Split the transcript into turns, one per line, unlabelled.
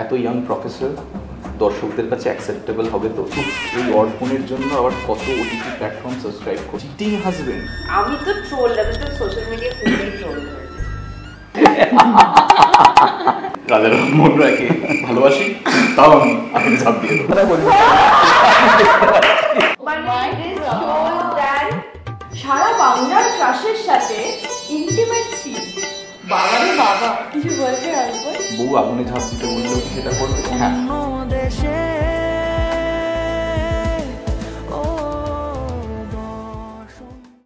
এত young professor দর্শকদের কাছে অ্যাকসেপ্টেবল হবে তো? এই অর্পণের জন্য আবার কত ওটিটি প্ল্যাটফর্ম সাবস্ক্রাইব করে। Cheating husband.
আমি তো ট্রোল, আমি তো সোশ্যাল মিডিয়া খুবই ট্রোল করি।
রাজা রামমোহন রায়কে ভালোবাসি, তাও আমি ঝাঁপ দিয়ে দেবো।
সারা বাংলার ক্রাশের সাথে ইন্টিমেট সিন। বাবারে বাবা, কিছু বলতে আসবে?
বউ আগুনে ঝাঁপ দিতে বললেও সেটা করবে। হ্যাঁ।